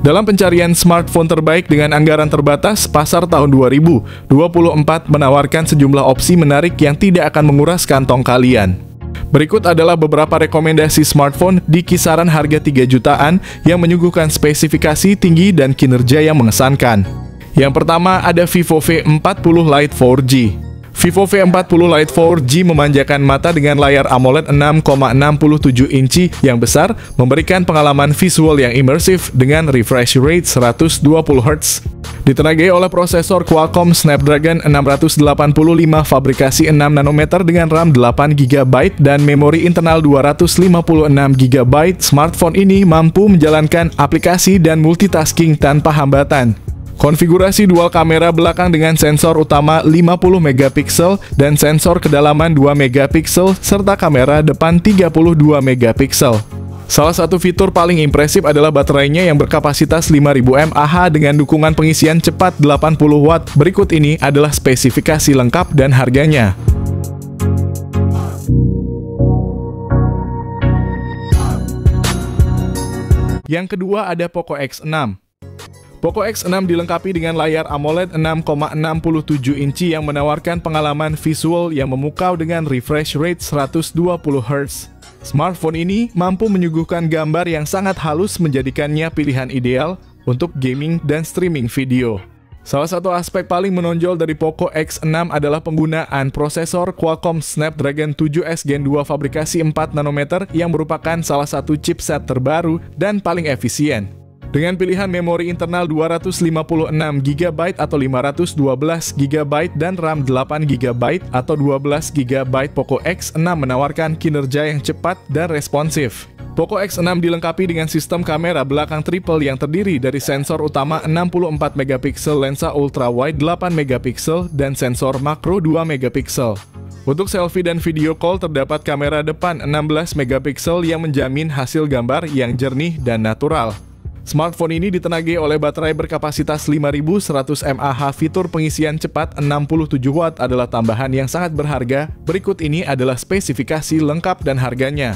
Dalam pencarian smartphone terbaik dengan anggaran terbatas, pasar tahun 2024 menawarkan sejumlah opsi menarik yang tidak akan menguras kantong kalian. Berikut adalah beberapa rekomendasi smartphone di kisaran harga 3 jutaan yang menyuguhkan spesifikasi tinggi dan kinerja yang mengesankan. Yang pertama ada Vivo V40 Lite 4G. Vivo V40 Lite 4G memanjakan mata dengan layar AMOLED 6,67 inci yang besar, memberikan pengalaman visual yang imersif dengan refresh rate 120 Hz. Ditenagai oleh prosesor Qualcomm Snapdragon 685 fabrikasi 6 nanometer dengan RAM 8 GB dan memori internal 256 GB, smartphone ini mampu menjalankan aplikasi dan multitasking tanpa hambatan. Konfigurasi dual kamera belakang dengan sensor utama 50 megapiksel dan sensor kedalaman 2 megapiksel serta kamera depan 32 megapiksel. Salah satu fitur paling impresif adalah baterainya yang berkapasitas 5000 mAh dengan dukungan pengisian cepat 80 Watt. Berikut ini adalah spesifikasi lengkap dan harganya. Yang kedua ada Poco X6. Poco X6 dilengkapi dengan layar AMOLED 6,67 inci yang menawarkan pengalaman visual yang memukau dengan refresh rate 120 Hz. Smartphone ini mampu menyuguhkan gambar yang sangat halus menjadikannya pilihan ideal untuk gaming dan streaming video. Salah satu aspek paling menonjol dari Poco X6 adalah penggunaan prosesor Qualcomm Snapdragon 7S Gen 2 fabrikasi 4 nanometer yang merupakan salah satu chipset terbaru dan paling efisien. Dengan pilihan memori internal 256 GB atau 512 GB dan RAM 8 GB atau 12 GB, Poco X6 menawarkan kinerja yang cepat dan responsif. Poco X6 dilengkapi dengan sistem kamera belakang triple yang terdiri dari sensor utama 64 megapiksel, lensa ultrawide 8 megapiksel, dan sensor makro 2 megapiksel. Untuk selfie dan video call terdapat kamera depan 16 megapiksel yang menjamin hasil gambar yang jernih dan natural. Smartphone ini ditenagai oleh baterai berkapasitas 5100 mAh. Fitur pengisian cepat 67 Watt adalah tambahan yang sangat berharga. Berikut ini adalah spesifikasi lengkap dan harganya.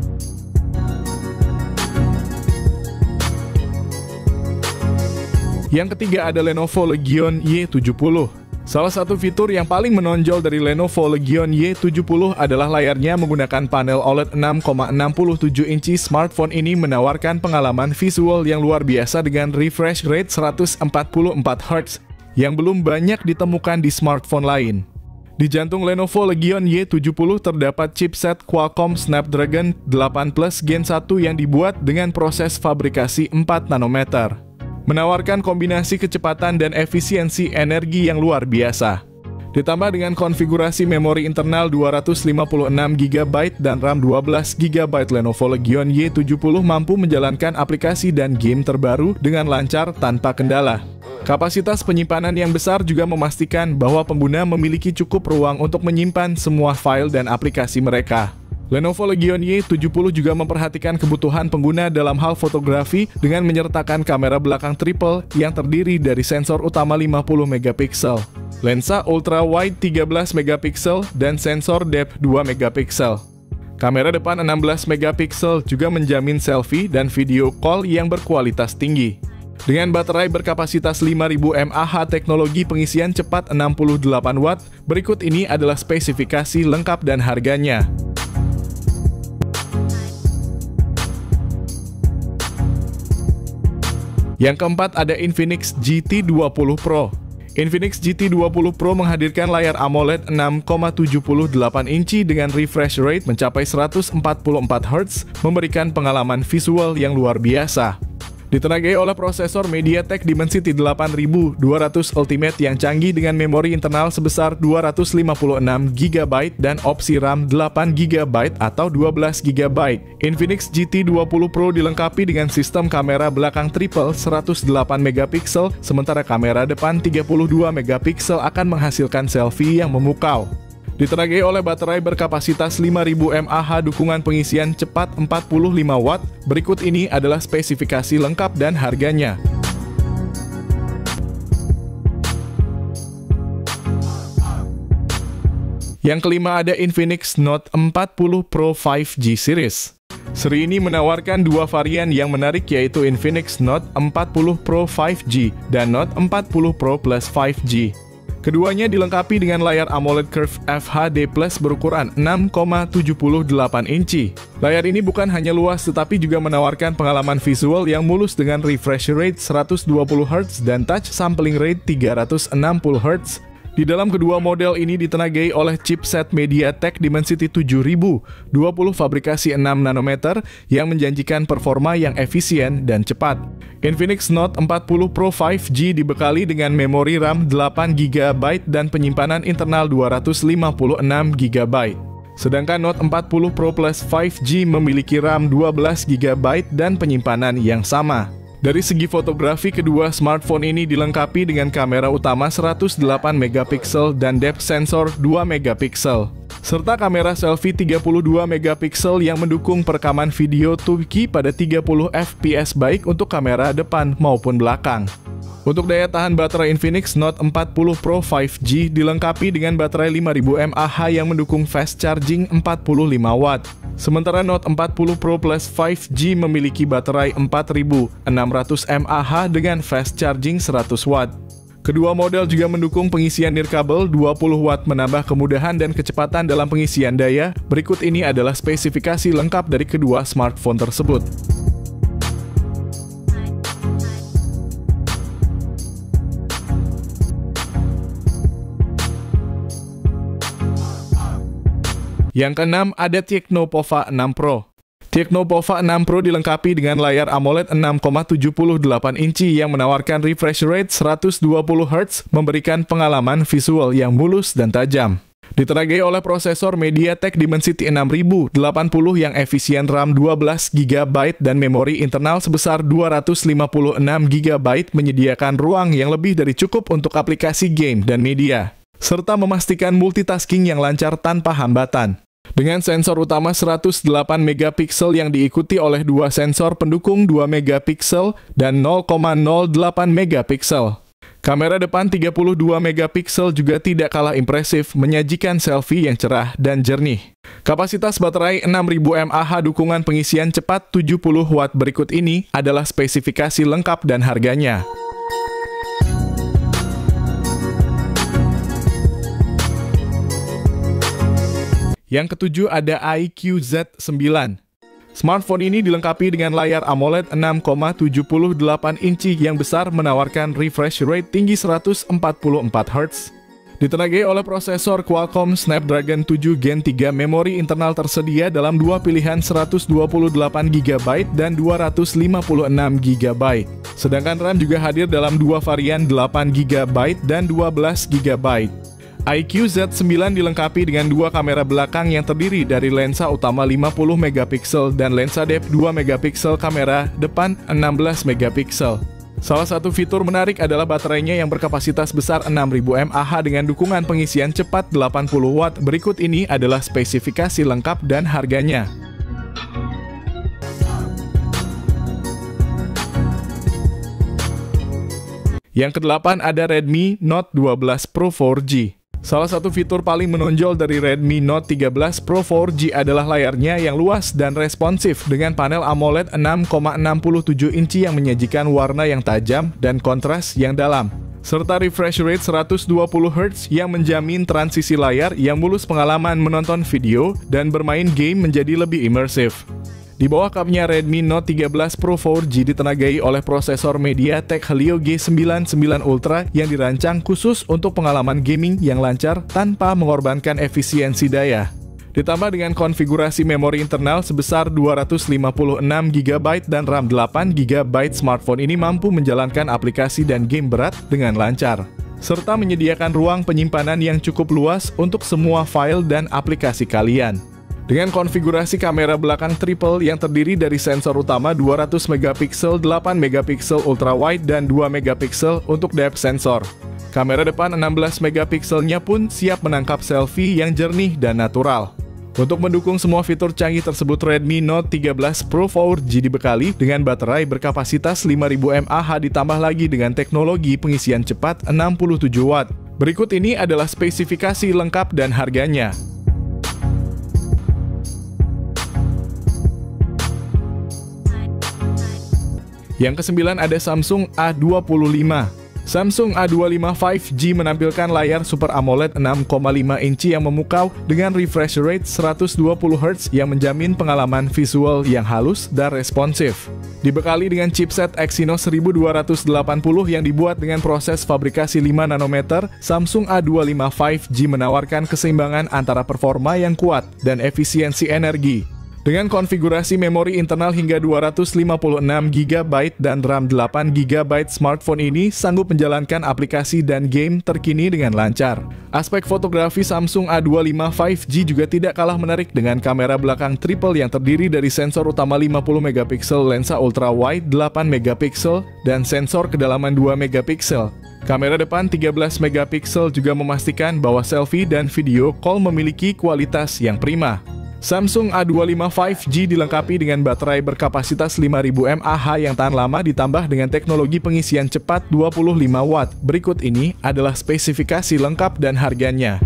Yang ketiga ada Lenovo Legion Y70. Salah satu fitur yang paling menonjol dari Lenovo Legion Y70 adalah layarnya menggunakan panel OLED 6,67 inci. Smartphone ini menawarkan pengalaman visual yang luar biasa dengan refresh rate 144 Hz yang belum banyak ditemukan di smartphone lain. Di jantung Lenovo Legion Y70 terdapat chipset Qualcomm Snapdragon 8 Plus Gen 1 yang dibuat dengan proses fabrikasi 4 nanometer. Menawarkan kombinasi kecepatan dan efisiensi energi yang luar biasa. Ditambah dengan konfigurasi memori internal 256 GB dan RAM 12 GB, Lenovo Legion Y70 mampu menjalankan aplikasi dan game terbaru dengan lancar tanpa kendala. Kapasitas penyimpanan yang besar juga memastikan bahwa pengguna memiliki cukup ruang untuk menyimpan semua file dan aplikasi mereka. Lenovo Legion Y70 juga memperhatikan kebutuhan pengguna dalam hal fotografi dengan menyertakan kamera belakang triple yang terdiri dari sensor utama 50 megapiksel, lensa ultrawide 13 megapiksel, dan sensor depth 2 megapiksel. Kamera depan 16 megapiksel juga menjamin selfie dan video call yang berkualitas tinggi. Dengan baterai berkapasitas 5000 mAh, teknologi pengisian cepat 68 Watt, berikut ini adalah spesifikasi lengkap dan harganya. Yang keempat ada Infinix GT20 Pro. Infinix GT20 Pro menghadirkan layar AMOLED 6,78 inci dengan refresh rate mencapai 144 Hz, memberikan pengalaman visual yang luar biasa. Ditenagai oleh prosesor MediaTek Dimensity 8200 Ultimate yang canggih dengan memori internal sebesar 256 GB dan opsi RAM 8 GB atau 12 GB. Infinix GT20 Pro dilengkapi dengan sistem kamera belakang triple 108 megapiksel, sementara kamera depan 32 megapiksel akan menghasilkan selfie yang memukau. Ditenagai oleh baterai berkapasitas 5000 mAh, dukungan pengisian cepat 45 Watt. Berikut ini adalah spesifikasi lengkap dan harganya. Yang kelima ada Infinix Note 40 Pro 5G Series. Seri ini menawarkan dua varian yang menarik yaitu Infinix Note 40 Pro 5G dan Note 40 Pro Plus 5G. Keduanya dilengkapi dengan layar AMOLED Curve FHD Plus berukuran 6,78 inci. Layar ini bukan hanya luas tetapi juga menawarkan pengalaman visual yang mulus dengan refresh rate 120 Hz dan touch sampling rate 360 Hz. Di dalam kedua model ini ditenagai oleh chipset MediaTek Dimensity 7000, 20 fabrikasi 6 nanometer yang menjanjikan performa yang efisien dan cepat. Infinix Note 40 Pro 5G dibekali dengan memori RAM 8 GB dan penyimpanan internal 256 GB. Sedangkan Note 40 Pro Plus 5G memiliki RAM 12 GB dan penyimpanan yang sama. Dari segi fotografi, kedua smartphone ini dilengkapi dengan kamera utama 108 MP dan depth sensor 2 MP, serta kamera selfie 32 MP yang mendukung perekaman video 2K pada 30 fps baik untuk kamera depan maupun belakang. Untuk daya tahan baterai Infinix Note 40 Pro 5G dilengkapi dengan baterai 5000 mAh yang mendukung fast charging 45 Watt. Sementara Note 40 Pro Plus 5G memiliki baterai 4600 mAh dengan fast charging 100 Watt. Kedua model juga mendukung pengisian nirkabel 20 Watt menambah kemudahan dan kecepatan dalam pengisian daya. Berikut ini adalah spesifikasi lengkap dari kedua smartphone tersebut. Yang keenam, ada Tecno Pova 6 Pro. Tecno Pova 6 Pro dilengkapi dengan layar AMOLED 6,78 inci yang menawarkan refresh rate 120 Hz, memberikan pengalaman visual yang mulus dan tajam. Ditenagai oleh prosesor MediaTek Dimensity 6080 yang efisien RAM 12 GB dan memori internal sebesar 256 GB menyediakan ruang yang lebih dari cukup untuk aplikasi game dan media, serta memastikan multitasking yang lancar tanpa hambatan. Dengan sensor utama 108 MP yang diikuti oleh dua sensor pendukung 2 MP dan 0,08 MP. Kamera depan 32 MP juga tidak kalah impresif, menyajikan selfie yang cerah dan jernih. Kapasitas baterai 6000 mAh dukungan pengisian cepat 70 Watt berikut ini adalah spesifikasi lengkap dan harganya. Yang ketujuh ada iQOO Z9. Smartphone ini dilengkapi dengan layar AMOLED 6,78 inci yang besar menawarkan refresh rate tinggi 144 Hz. Ditenagai oleh prosesor Qualcomm Snapdragon 7 Gen 3, memori internal tersedia dalam dua pilihan 128 GB dan 256 GB. Sedangkan RAM juga hadir dalam dua varian 8 GB dan 12 GB. iQOO Z9 dilengkapi dengan dua kamera belakang yang terdiri dari lensa utama 50 MP dan lensa depth 2 MP, kamera depan 16 MP. Salah satu fitur menarik adalah baterainya yang berkapasitas besar 6000 mAh dengan dukungan pengisian cepat 80 Watt. Berikut ini adalah spesifikasi lengkap dan harganya. Yang kedelapan ada Redmi Note 12 Pro 4G. Salah satu fitur paling menonjol dari Redmi Note 13 Pro 4G adalah layarnya yang luas dan responsif dengan panel AMOLED 6,67 inci yang menyajikan warna yang tajam dan kontras yang dalam, serta refresh rate 120 Hz yang menjamin transisi layar yang mulus, pengalaman menonton video dan bermain game menjadi lebih imersif. Di bawah kapnya Redmi Note 13 Pro 4G ditenagai oleh prosesor MediaTek Helio G99 Ultra yang dirancang khusus untuk pengalaman gaming yang lancar tanpa mengorbankan efisiensi daya. Ditambah dengan konfigurasi memori internal sebesar 256 GB dan RAM 8 GB, smartphone ini mampu menjalankan aplikasi dan game berat dengan lancar, serta menyediakan ruang penyimpanan yang cukup luas untuk semua file dan aplikasi kalian. Dengan konfigurasi kamera belakang triple yang terdiri dari sensor utama 200 MP, 8 MP ultra wide dan 2 MP untuk depth sensor. Kamera depan 16 MP-nya pun siap menangkap selfie yang jernih dan natural. Untuk mendukung semua fitur canggih tersebut, Redmi Note 13 Pro 4G dibekali dengan baterai berkapasitas 5000 mAh ditambah lagi dengan teknologi pengisian cepat 67 Watt. Berikut ini adalah spesifikasi lengkap dan harganya. Yang kesembilan ada Samsung A25. Samsung A25 5G menampilkan layar Super AMOLED 6,5 inci yang memukau dengan refresh rate 120Hz yang menjamin pengalaman visual yang halus dan responsif. Dibekali dengan chipset Exynos 1280 yang dibuat dengan proses fabrikasi 5 nanometer, Samsung A25 5G menawarkan keseimbangan antara performa yang kuat dan efisiensi energi. Dengan konfigurasi memori internal hingga 256GB dan RAM 8GB, smartphone ini sanggup menjalankan aplikasi dan game terkini dengan lancar. Aspek fotografi Samsung A25 5G juga tidak kalah menarik dengan kamera belakang triple yang terdiri dari sensor utama 50MP, lensa ultrawide 8MP, dan sensor kedalaman 2MP. Kamera depan 13MP juga memastikan bahwa selfie dan video call memiliki kualitas yang prima. Samsung A25 5G dilengkapi dengan baterai berkapasitas 5000 mAh yang tahan lama ditambah dengan teknologi pengisian cepat 25 Watt. Berikut ini adalah spesifikasi lengkap dan harganya.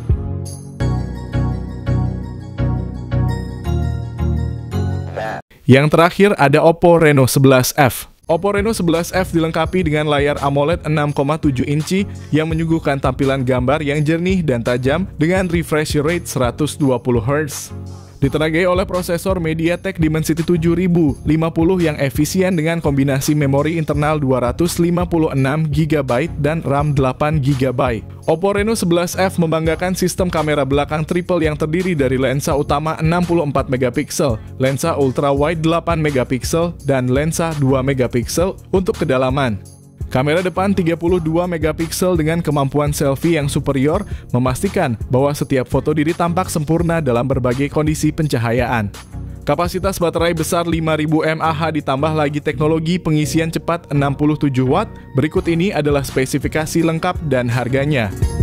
Yang terakhir ada Oppo Reno 11F. Oppo Reno 11F dilengkapi dengan layar AMOLED 6,7 inci yang menyuguhkan tampilan gambar yang jernih dan tajam dengan refresh rate 120Hz. Ditenagai oleh prosesor MediaTek Dimensity 7050 yang efisien dengan kombinasi memori internal 256GB dan RAM 8GB. Oppo Reno 11F membanggakan sistem kamera belakang triple yang terdiri dari lensa utama 64MP, lensa ultrawide 8MP, dan lensa 2MP untuk kedalaman. Kamera depan 32MP dengan kemampuan selfie yang superior memastikan bahwa setiap foto diri tampak sempurna dalam berbagai kondisi pencahayaan. Kapasitas baterai besar 5000 mAh ditambah lagi teknologi pengisian cepat 67 Watt. Berikut ini adalah spesifikasi lengkap dan harganya.